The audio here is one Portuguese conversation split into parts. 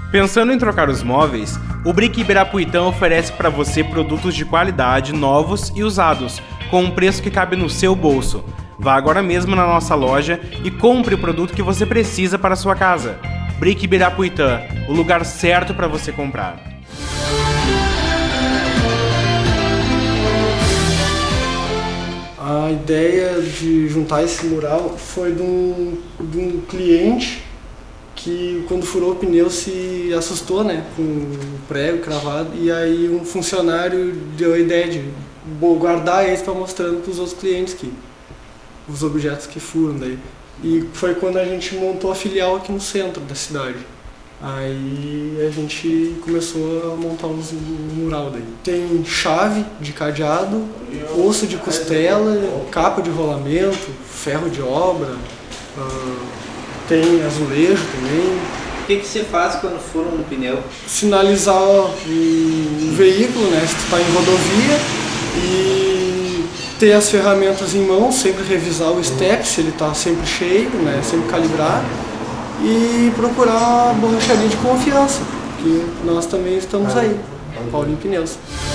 Pensando em trocar os móveis, o Brick Ibirapuitã oferece para você produtos de qualidade, novos e usados, com um preço que cabe no seu bolso. Vá agora mesmo na nossa loja e compre o produto que você precisa para a sua casa. Brick Ibirapuitã, o lugar certo para você comprar. A ideia de juntar esse mural foi de um cliente que, quando furou o pneu, se assustou, né, com o prego cravado, e aí um funcionário deu a ideia de guardar esse para mostrando para os outros clientes os objetos que furam daí. E foi quando a gente montou a filial aqui no centro da cidade. Aí a gente começou a montar um mural daí. Tem chave de cadeado, osso de costela, capa de rolamento, ferro de obra, tem azulejo também. O que você faz quando fura um pneu? Sinalizar o veículo, né, se tu está em rodovia, e ter as ferramentas em mão, sempre revisar o step, se ele está sempre cheio, né, sempre calibrar. E procurar a borracharia de confiança, que nós também estamos aí, Paulinho Pneus.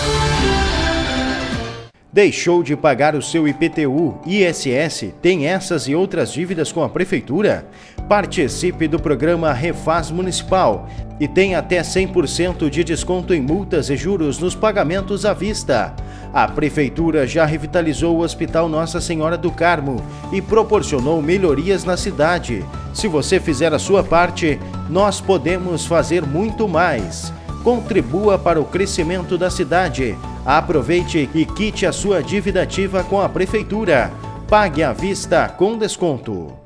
Deixou de pagar o seu IPTU, ISS, tem essas e outras dívidas com a Prefeitura? Participe do programa Refaz Municipal e tem até 100% de desconto em multas e juros nos pagamentos à vista. A Prefeitura já revitalizou o Hospital Nossa Senhora do Carmo e proporcionou melhorias na cidade. Se você fizer a sua parte, nós podemos fazer muito mais. Contribua para o crescimento da cidade. Aproveite e quite a sua dívida ativa com a Prefeitura. Pague à vista com desconto.